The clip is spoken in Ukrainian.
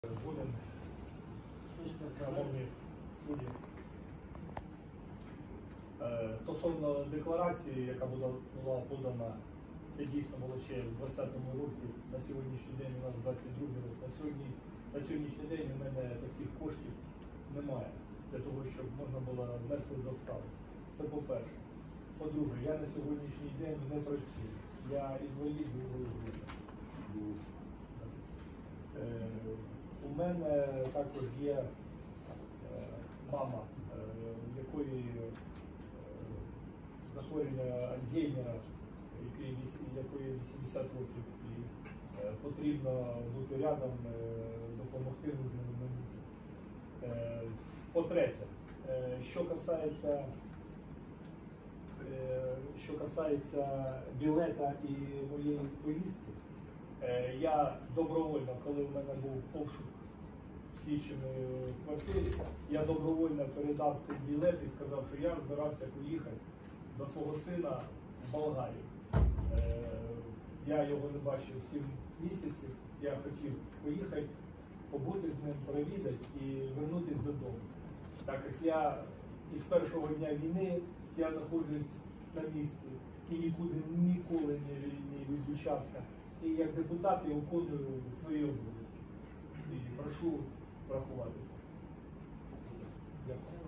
Згоден, шановні судді. Стосовно декларації, яка була подана, це дійсно було ще в 2020 році, на сьогоднішній день у нас 22 рік. На сьогоднішній день у мене таких коштів немає для того, щоб можна було внести заставу. Це по-перше. По-друге, я на сьогоднішній день не працюю. Я інвалід другої групи. У мене також є мама, в якої захворювання Альцгеймера, якої 80 років, і потрібно бути рядом, допомогти нужному мені. По-третє, що касається білета і моєї поїздки, я добровольно, коли в мене був обшук слідчими в квартирі, я добровольно передав цей білет і сказав, що я збирався поїхати до свого сина в Болгарію. Я його не бачив 7 місяців, я хотів поїхати, побути з ним, провідати і повернутися додому. Так як я із першого дня війни я знаходжусь на місці і ніколи не відлучався. І як депутат я виконую свої обов'язки. І прошу врахувати це. Дякую.